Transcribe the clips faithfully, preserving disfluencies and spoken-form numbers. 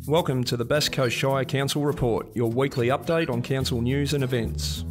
Welcome to the Bass Coast Shire Council Report, your weekly update on council news and events.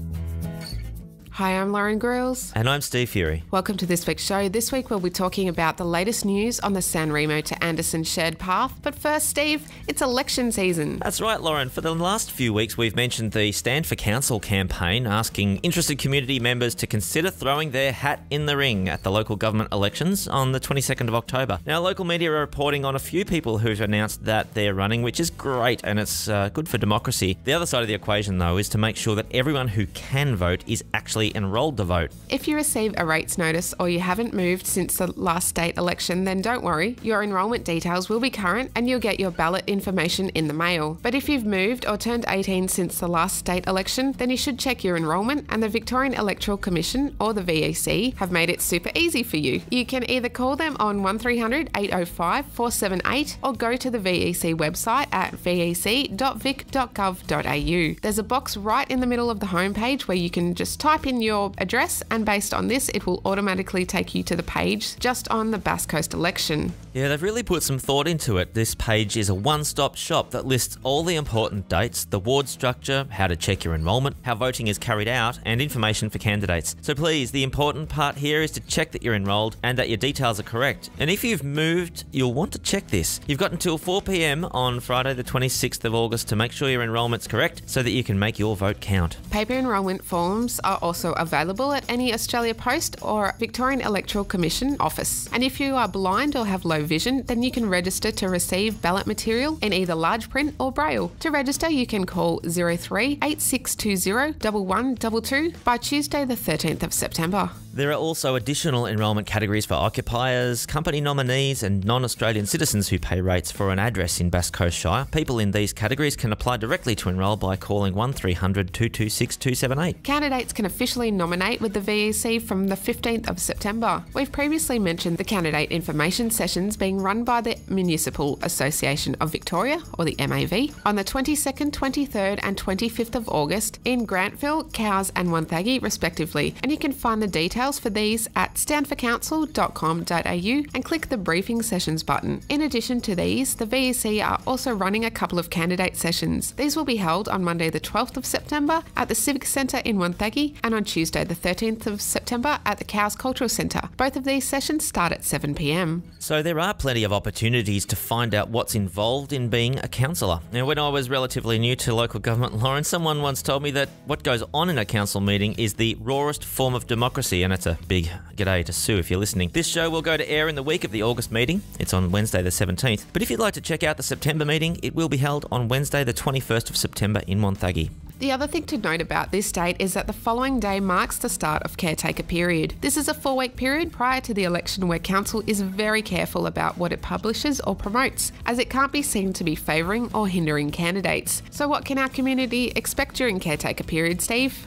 Hi, I'm Lauren Grills. And I'm Steve Fury. Welcome to this week's show. This week we'll be talking about the latest news on the San Remo to Anderson Shared Path. But first, Steve, it's election season. That's right, Lauren. For the last few weeks, we've mentioned the Stand for Council campaign, asking interested community members to consider throwing their hat in the ring at the local government elections on the twenty-second of October. Now, local media are reporting on a few people who've announced that they're running, which is great, and it's uh, good for democracy. The other side of the equation, though, is to make sure that everyone who can vote is actually enrolled to vote. If you receive a rates notice or you haven't moved since the last state election, then don't worry. Your enrolment details will be current and you'll get your ballot information in the mail. But if you've moved or turned eighteen since the last state election, then you should check your enrolment, and the Victorian Electoral Commission, or the V E C, have made it super easy for you. You can either call them on one three hundred eight oh five four seven eight or go to the V E C website at v e c dot vic dot gov dot a u. There's a box right in the middle of the homepage where you can just type in your address, and based on this it will automatically take you to the page just on the Bass Coast election. Yeah, they've really put some thought into it. This page is a one-stop shop that lists all the important dates, the ward structure, how to check your enrolment, how voting is carried out, and information for candidates. So please, the important part here is to check that you're enrolled and that your details are correct. And if you've moved, you'll want to check this. You've got until four p m on Friday the twenty-sixth of August to make sure your enrolment's correct so that you can make your vote count. Paper enrolment forms are also available at any Australia Post or Victorian Electoral Commission office. And if you are blind or have low vision, then you can register to receive ballot material in either large print or braille. To register, you can call zero three eight six two zero one one two two by Tuesday the thirteenth of September. There are also additional enrolment categories for occupiers, company nominees and non-Australian citizens who pay rates for an address in Bass Coast Shire. People in these categories can apply directly to enrol by calling one three hundred two two six two seven eight. Candidates can officially nominate with the V E C from the fifteenth of September. We've previously mentioned the candidate information sessions being run by the Municipal Association of Victoria, or the M A V, on the twenty-second, twenty-third and twenty-fifth of August in Grantville, Cowes and Wonthaggi respectively, and you can find the details for these at stand for council dot com dot a u and click the briefing sessions button. In addition to these, the V E C are also running a couple of candidate sessions. These will be held on Monday the twelfth of September at the Civic Centre in Wonthaggi and on Tuesday the thirteenth of September at the Cowes Cultural Centre. Both of these sessions start at seven p m. So there are plenty of opportunities to find out what's involved in being a councillor. Now, when I was relatively new to local government, Lauren, someone once told me that what goes on in a council meeting is the rawest form of democracy, and it's a big g'day to Sue if you're listening. This show will go to air in the week of the August meeting. It's on Wednesday the seventeenth. But if you'd like to check out the September meeting, it will be held on Wednesday the twenty-first of September in Wonthaggi. The other thing to note about this date is that the following day marks the start of Caretaker period. This is a four-week period prior to the election where council is very careful about what it publishes or promotes, as it can't be seen to be favouring or hindering candidates. So what can our community expect during Caretaker period, Steve?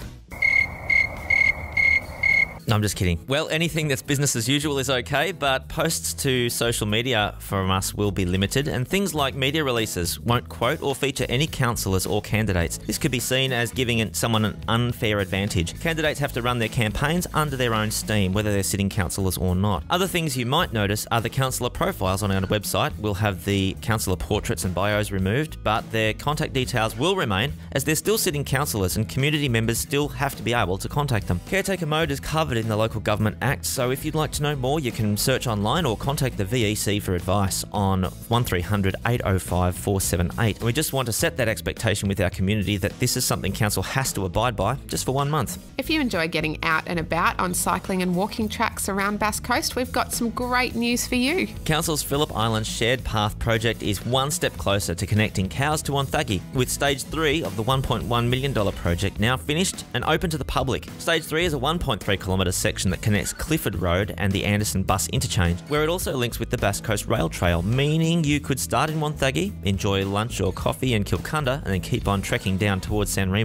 No, I'm just kidding. Well, anything that's business as usual is okay, but posts to social media from us will be limited, and things like media releases won't quote or feature any councillors or candidates. This could be seen as giving someone an unfair advantage. Candidates have to run their campaigns under their own steam, whether they're sitting councillors or not. Other things you might notice are the councillor profiles on our website. We'll have the councillor portraits and bios removed, but their contact details will remain, as they're still sitting councillors and community members still have to be able to contact them. Caretaker mode is covered in the Local Government Act, so if you'd like to know more, you can search online or contact the V E C for advice on one three hundred eight oh five four seven eight. And we just want to set that expectation with our community that this is something council has to abide by just for one month. If you enjoy getting out and about on cycling and walking tracks around Bass Coast, we've got some great news for you. Council's Phillip Island Shared Path project is one step closer to connecting Cowes to Wonthaggi, with stage three of the one point one million dollars project now finished and open to the public. Stage three is a one point three kilometre section that connects Clifford Road and the Anderson bus interchange, where it also links with the Bass Coast Rail Trail, meaning you could start in Wonthaggi, enjoy lunch or coffee in Kilcunda, and then keep on trekking down towards San Remo.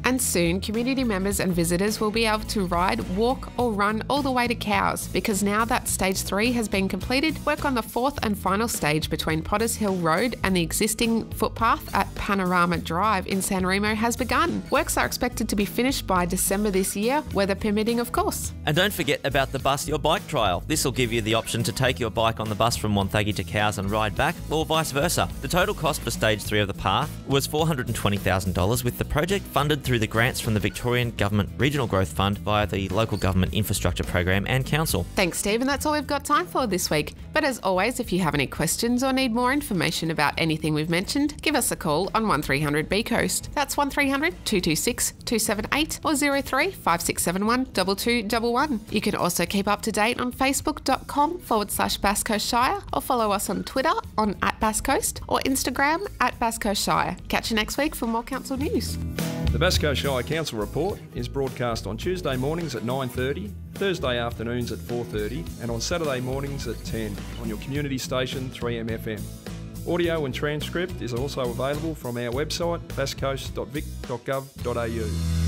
And soon, community members and visitors will be able to ride, walk or run all the way to Cows, because now that Stage three has been completed, work on the fourth and final stage between Potters Hill Road and the existing footpath at Panorama Drive in San Remo has begun. Works are expected to be finished by December this year, weather permitting of course. And don't forget about the Bus Your Bike trial. This will give you the option to take your bike on the bus from Wonthaggi to Cows and ride back, or vice versa. The total cost for Stage three of the path was four hundred twenty thousand dollars, with the project funded through the grants from the Victorian Government Regional Growth Fund via the Local Government Infrastructure Program and Council. Thanks, Steve, and that's all we've got time for this week. But as always, if you have any questions or need more information about anything we've mentioned, give us a call on one three hundred B Coast. That's one three hundred two two six two seven eight or zero three five six seven one two two one one. You can also keep up to date on facebook.com forward slash Bass Coast Shire, or follow us on Twitter on at Bass Coast or Instagram at Bass Coast Shire. Catch you next week for more council news. The Bass Coast Shire Council Report is broadcast on Tuesday mornings at nine thirty, Thursday afternoons at four thirty and on Saturday mornings at ten on your community station three M F M. Audio and transcript is also available from our website bass coast dot vic dot gov dot a u.